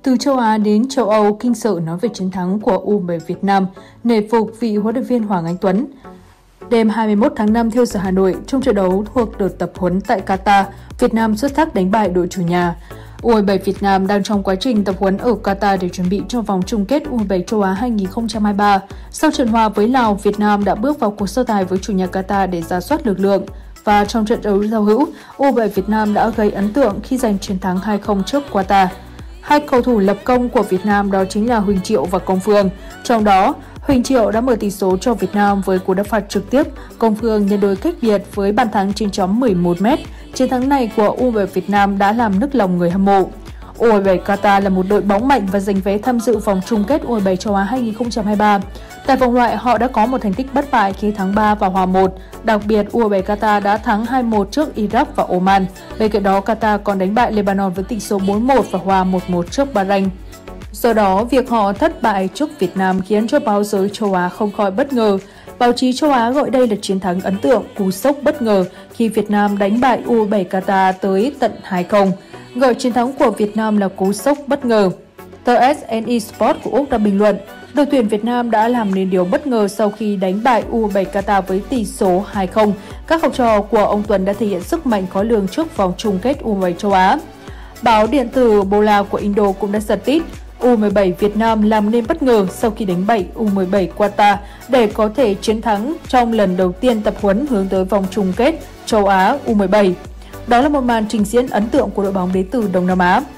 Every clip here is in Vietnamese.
Từ châu Á đến châu Âu, kinh sợ nói về chiến thắng của U17 Việt Nam, nể phục vị huấn luyện viên Hoàng Anh Tuấn. Đêm 21 tháng 5 theo giờ Hà Nội, trong trận đấu thuộc đợt tập huấn tại Qatar, Việt Nam xuất sắc đánh bại đội chủ nhà. U17 Việt Nam đang trong quá trình tập huấn ở Qatar để chuẩn bị cho vòng chung kết U17 châu Á 2023. Sau trận hòa với Lào, Việt Nam đã bước vào cuộc so tài với chủ nhà Qatar để rà soát lực lượng. Và trong trận đấu giao hữu, U17 Việt Nam đã gây ấn tượng khi giành chiến thắng 2-0 trước Qatar. Hai cầu thủ lập công của Việt Nam đó chính là Huỳnh Triệu và Công Phương. Trong đó, Huỳnh Triệu đã mở tỷ số cho Việt Nam với cú đá phạt trực tiếp. Công Phương nhân đôi cách biệt với bàn thắng trên chấm 11m. Chiến thắng này của U17 Việt Nam đã làm nức lòng người hâm mộ. U17 Qatar là một đội bóng mạnh và giành vé tham dự vòng chung kết U17 châu Á 2023. Tại vòng loại, họ đã có một thành tích bất bại khi thắng 3 và hòa 1. Đặc biệt, U17 Qatar đã thắng 2-1 trước Iraq và Oman. Bên cạnh đó, Qatar còn đánh bại Lebanon với tỷ số 4-1 và hòa 1-1 trước Bahrain. Do đó, việc họ thất bại trước Việt Nam khiến cho báo giới châu Á không khỏi bất ngờ. Báo chí châu Á gọi đây là chiến thắng ấn tượng, cú sốc bất ngờ khi Việt Nam đánh bại U17 Qatar tới tận 2-0. Gọi chiến thắng của Việt Nam là cú sốc bất ngờ. Tờ SNE Sport của Úc đã bình luận, đội tuyển Việt Nam đã làm nên điều bất ngờ sau khi đánh bại U17 Qatar với tỷ số 2-0. Các học trò của ông Tuấn đã thể hiện sức mạnh khó lường trước vòng chung kết U17 châu Á. Báo điện tử Bola của Indo cũng đã giật tít, U17 Việt Nam làm nên bất ngờ sau khi đánh bại U17 Qatar để có thể chiến thắng trong lần đầu tiên tập huấn hướng tới vòng chung kết châu Á U17. Đó là một màn trình diễn ấn tượng của đội bóng đến từ Đông Nam Á.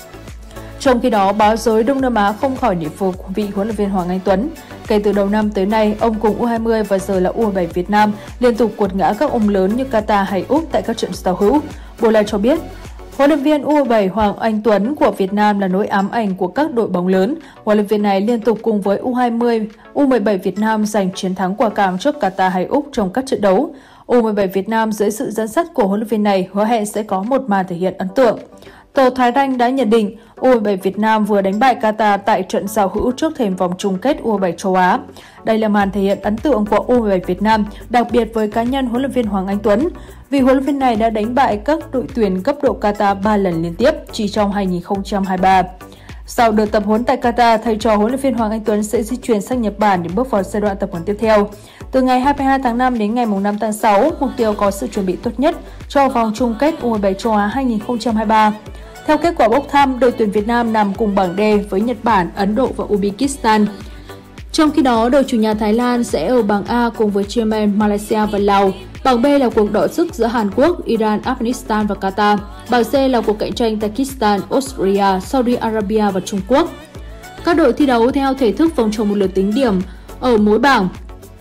Trong khi đó, báo giới Đông Nam Á không khỏi nể phục vị huấn luyện viên Hoàng Anh Tuấn. Kể từ đầu năm tới nay, ông cùng U20 và giờ là U17 Việt Nam liên tục quật ngã các ông lớn như Qatar hay Úc tại các trận giao hữu. Bola cho biết, huấn luyện viên U17 Hoàng Anh Tuấn của Việt Nam là nỗi ám ảnh của các đội bóng lớn. Huấn luyện viên này liên tục cùng với U20, U17 Việt Nam giành chiến thắng quả cảm trước Qatar hay Úc trong các trận đấu. U17 Việt Nam dưới sự dẫn dắt của huấn luyện viên này hứa hẹn sẽ có một màn thể hiện ấn tượng. Tờ Thái Ranh đã nhận định U17 Việt Nam vừa đánh bại Qatar tại trận giao hữu trước thềm vòng chung kết U17 châu Á. Đây là màn thể hiện ấn tượng của U17 Việt Nam, đặc biệt với cá nhân huấn luyện viên Hoàng Anh Tuấn. Vì huấn luyện viên này đã đánh bại các đội tuyển cấp độ Qatar 3 lần liên tiếp chỉ trong 2023. Sau đợt tập huấn tại Qatar, thầy trò huấn luyện viên Hoàng Anh Tuấn sẽ di chuyển sang Nhật Bản để bước vào giai đoạn tập huấn tiếp theo. Từ ngày 22 tháng 5 đến ngày 5 tháng 6, mục tiêu có sự chuẩn bị tốt nhất cho vòng chung kết U17 châu Á 2023. Theo kết quả bốc thăm, đội tuyển Việt Nam nằm cùng bảng D với Nhật Bản, Ấn Độ và Uzbekistan. Trong khi đó, đội chủ nhà Thái Lan sẽ ở bảng A cùng với Yemen, Malaysia và Lào. Bảng B là cuộc đọ sức giữa Hàn Quốc, Iran, Afghanistan và Qatar. Bảng C là cuộc cạnh tranh Tajikistan, Australia, Saudi Arabia và Trung Quốc. Các đội thi đấu theo thể thức vòng tròn một lượt tính điểm ở mỗi bảng.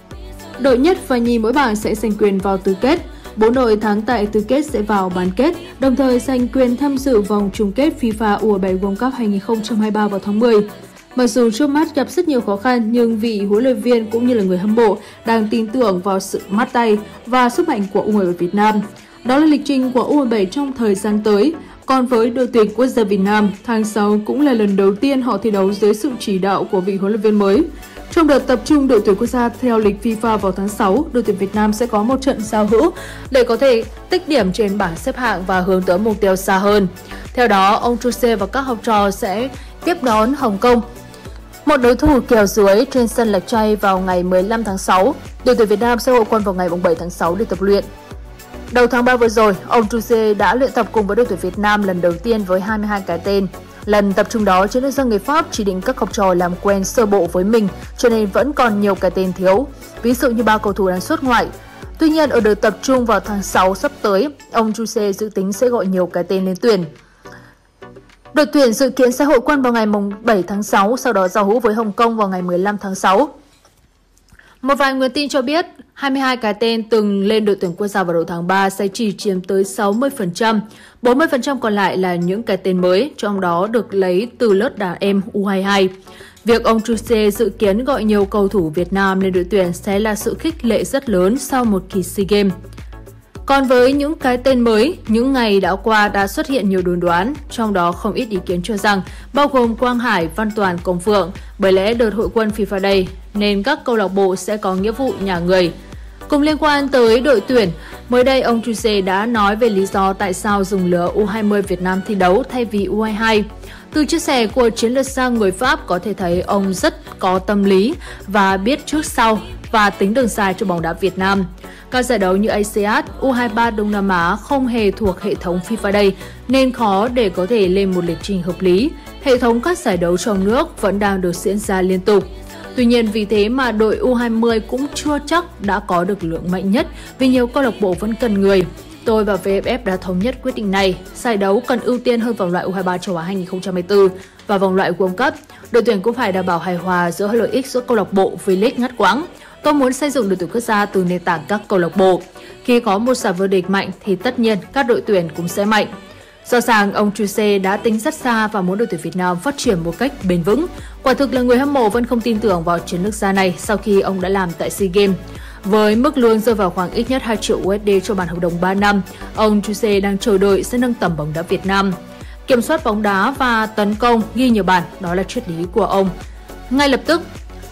Đội nhất và nhì mỗi bảng sẽ giành quyền vào tứ kết. 4 đội thắng tại tứ kết sẽ vào bán kết, đồng thời giành quyền tham dự vòng chung kết FIFA U17 World Cup 2023 vào tháng 10. Mặc dù trước mắt gặp rất nhiều khó khăn, nhưng vị huấn luyện viên cũng như là người hâm mộ đang tin tưởng vào sự mát tay và sức mạnh của U17 Việt Nam. Đó là lịch trình của U17 trong thời gian tới. Còn với đội tuyển quốc gia Việt Nam, tháng 6 cũng là lần đầu tiên họ thi đấu dưới sự chỉ đạo của vị huấn luyện viên mới. Trong đợt tập trung đội tuyển quốc gia theo lịch FIFA vào tháng 6, đội tuyển Việt Nam sẽ có một trận giao hữu để có thể tích điểm trên bảng xếp hạng và hướng tới mục tiêu xa hơn. Theo đó, ông Chuse và các học trò sẽ tiếp đón Hồng Kông, một đối thủ kèo dưới trên sân Lạch Tray vào ngày 15 tháng 6. Đội tuyển Việt Nam sẽ hội quân vào ngày 7 tháng 6 để tập luyện. Đầu tháng 3 vừa rồi, ông Chuse đã luyện tập cùng với đội tuyển Việt Nam lần đầu tiên với 22 cái tên. Lần tập trung đó, chiến lược gia người Pháp chỉ định các học trò làm quen sơ bộ với mình, cho nên vẫn còn nhiều cái tên thiếu, ví dụ như 3 cầu thủ đang xuất ngoại. Tuy nhiên, ở đợt tập trung vào tháng 6 sắp tới, ông Chuse dự tính sẽ gọi nhiều cái tên lên tuyển. Đội tuyển dự kiến sẽ hội quân vào ngày 7 tháng 6, sau đó giao hữu với Hồng Kông vào ngày 15 tháng 6. Một vài nguồn tin cho biết, 22 cái tên từng lên đội tuyển quốc gia vào đầu tháng 3 sẽ chỉ chiếm tới 60%, 40% còn lại là những cái tên mới, trong đó được lấy từ lớp đàn em U22. Việc ông Chuse dự kiến gọi nhiều cầu thủ Việt Nam lên đội tuyển sẽ là sự khích lệ rất lớn sau một kỳ SEA Games. Còn với những cái tên mới, những ngày đã qua đã xuất hiện nhiều đồn đoán, trong đó không ít ý kiến cho rằng, bao gồm Quang Hải, Văn Toàn, Công Phượng, bởi lẽ đợt hội quân FIFA Day nên các câu lạc bộ sẽ có nghĩa vụ nhà người. Cùng liên quan tới đội tuyển, mới đây ông Chuse đã nói về lý do tại sao dùng lứa U20 Việt Nam thi đấu thay vì U22. Từ chia sẻ của chiến lược gia người Pháp có thể thấy ông rất có tâm lý và biết trước sau và tính đường dài cho bóng đá Việt Nam. Các giải đấu như ASEAN, U23 Đông Nam Á không hề thuộc hệ thống FIFA Day nên khó để có thể lên một lịch trình hợp lý. Hệ thống các giải đấu trong nước vẫn đang được diễn ra liên tục. Tuy nhiên vì thế mà đội U20 cũng chưa chắc đã có được lượng mạnh nhất vì nhiều câu lạc bộ vẫn cần người. Tôi và VFF đã thống nhất quyết định này. Giải đấu cần ưu tiên hơn vòng loại U23 châu Á 2024 và vòng loại World Cup. Đội tuyển cũng phải đảm bảo hài hòa giữa lợi ích giữa câu lạc bộ V-League ngắt quãng. Tôi muốn xây dựng đội tuyển quốc gia từ nền tảng các câu lạc bộ. Khi có một giải vô địch mạnh thì tất nhiên các đội tuyển cũng sẽ mạnh. Rõ ràng ông Chuse đã tính rất xa và muốn đội tuyển Việt Nam phát triển một cách bền vững. Quả thực là người hâm mộ vẫn không tin tưởng vào chiến lược gia này sau khi ông đã làm tại SEA Games. Với mức lương rơi vào khoảng ít nhất 2 triệu USD cho bản hợp đồng 3 năm, ông Chuse đang chờ đợi sẽ nâng tầm bóng đá Việt Nam. Kiểm soát bóng đá và tấn công ghi nhiều bàn, đó là triết lý của ông. Ngay lập tức,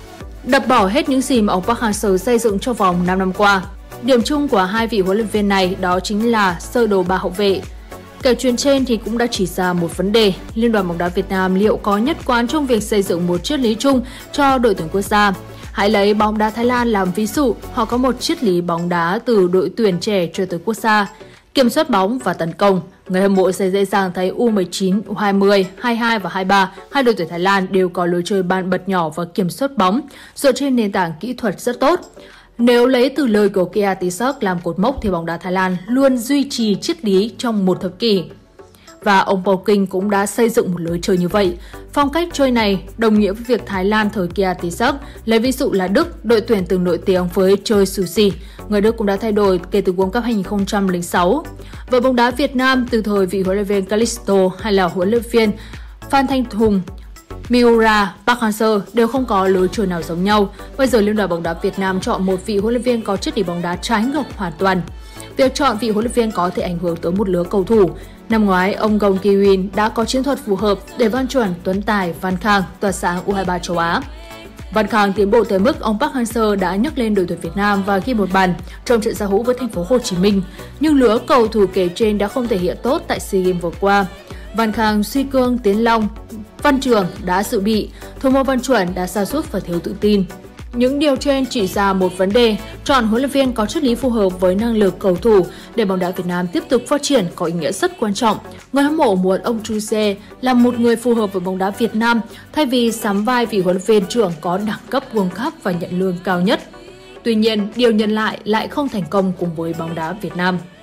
đập bỏ hết những gì mà ông Park Hang-seo xây dựng trong vòng 5 năm qua. Điểm chung của hai vị huấn luyện viên này đó chính là sơ đồ 3 hậu vệ. Kể chuyện trên thì cũng đã chỉ ra một vấn đề, Liên đoàn bóng đá Việt Nam liệu có nhất quán trong việc xây dựng một triết lý chung cho đội tuyển quốc gia. Hãy lấy bóng đá Thái Lan làm ví dụ, họ có một triết lý bóng đá từ đội tuyển trẻ cho tới quốc gia, kiểm soát bóng và tấn công. Người hâm mộ sẽ dễ dàng thấy U19, U20, 22 và 23, hai đội tuyển Thái Lan đều có lối chơi bàn bật nhỏ và kiểm soát bóng dựa trên nền tảng kỹ thuật rất tốt. Nếu lấy từ lời của Kia Tisak làm cột mốc thì bóng đá Thái Lan luôn duy trì triết lý trong một thập kỷ. Và ông Paul King cũng đã xây dựng một lối chơi như vậy. Phong cách chơi này đồng nghĩa với việc Thái Lan thời Kia Tisak, lấy ví dụ là Đức, đội tuyển từng nổi tiếng với chơi sushi. Người Đức cũng đã thay đổi kể từ World Cup 2006. Với bóng đá Việt Nam từ thời vị huấn luyện viên Calisto hay là huấn luyện viên Phan Thanh Hùng, Miura, Park Hang-seo đều không có lối chơi nào giống nhau. Bây giờ Liên đoàn bóng đá Việt Nam chọn một vị huấn luyện viên có triết lý bóng đá trái ngược hoàn toàn. Việc chọn vị huấn luyện viên có thể ảnh hưởng tới một lứa cầu thủ. Năm ngoái, ông Gong Ki-win đã có chiến thuật phù hợp để Văn Chuẩn, Tuấn Tài, Văn Khang tỏa sáng U23 châu Á. Văn Khang tiến bộ tới mức ông Park Hang-seo đã nhắc lên đội tuyển Việt Nam và ghi một bàn trong trận giao hữu với thành phố Hồ Chí Minh. Nhưng lứa cầu thủ kể trên đã không thể hiện tốt tại SEA Games vừa qua. Văn Khang, Suy Cương, Tiến Long, Văn Trường đã dự bị, thủ môn Văn Chuẩn đã sa sút và thiếu tự tin. Những điều trên chỉ ra một vấn đề, chọn huấn luyện viên có triết lý phù hợp với năng lực cầu thủ để bóng đá Việt Nam tiếp tục phát triển có ý nghĩa rất quan trọng. Người hâm mộ muốn ông Chuse là một người phù hợp với bóng đá Việt Nam thay vì sắm vai vị huấn luyện viên trưởng có đẳng cấp World Cup và nhận lương cao nhất. Tuy nhiên, điều nhận lại không thành công cùng với bóng đá Việt Nam.